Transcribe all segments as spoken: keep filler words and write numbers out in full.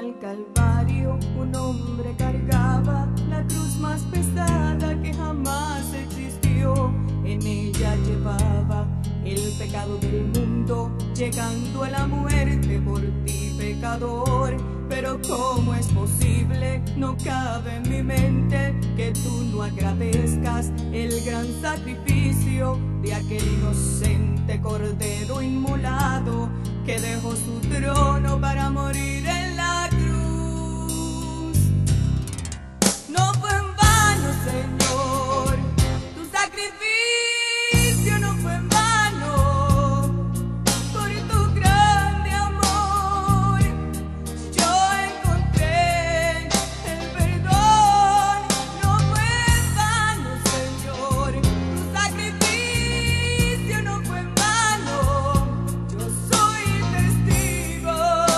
al Calvario, un hombre cargaba la cruz más pesada que jamás existió. En ella llevaba el pecado del mundo, llegando a la muerte por ti, pecador. Pero ¿cómo es posible? No cabe en mi mente que tú no agradezcas el gran sacrificio de aquel inocente cordero inmolado que dejó su trono para morir en la cruz. No fue en vano, Señor, tu sacrificio no fue en vano. Por tu grande amor yo encontré el perdón. No fue en vano, Señor, tu sacrificio no fue en vano. Yo soy testigo,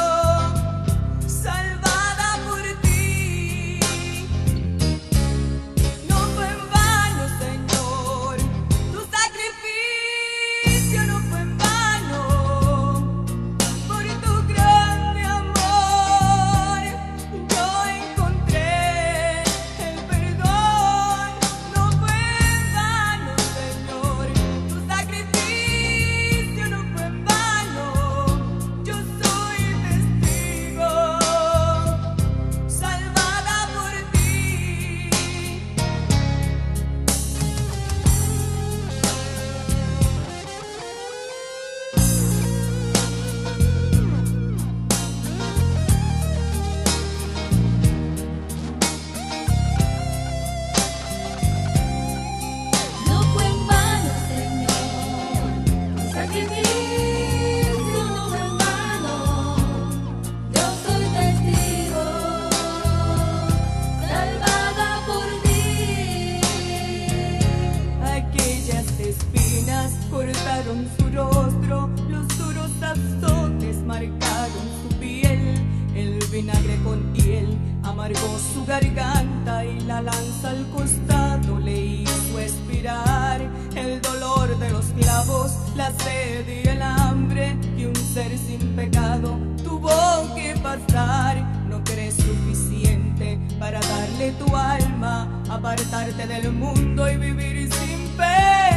salvada por ti. No fue en vano, Señor, tu sacrificio no fue en vano. Por tu grande amor yo encontré el perdón. No fue en vano, Señor, tu sacrificio no fue en vano. Yo soy testigo, salvada por ti. No fue en vano, Señor, tu sacrificio no fue en vano. Yo soy testigo, salvada por ti. Aquellas espinas cortaron su rostro, los duros azotes marcaron su piel. El vinagre con hiel amargó su garganta y la lanza al costado le hizo expirar. El dolor de los clavos, la sed y el hambre que un ser sin pecado tuvo que pasar. No crees suficiente para darle tu alma, apartarte del mundo y vivir sin pecado.